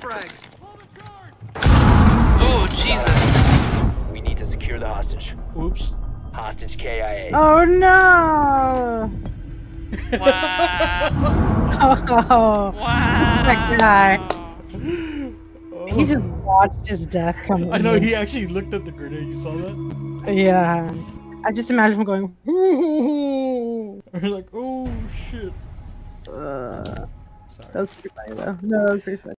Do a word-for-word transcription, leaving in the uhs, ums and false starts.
frag. Oh, Jesus. We need to secure the hostage. Oops. Hostage K I A. Oh no! Wow. Oh, Wow. that guy. Oh. He just watched his death come. I know he actually looked at the grenade. You saw that? Yeah. I just imagine him going. Or like, oh shit. Uh, Sorry. that was pretty funny though. No, that was pretty funny.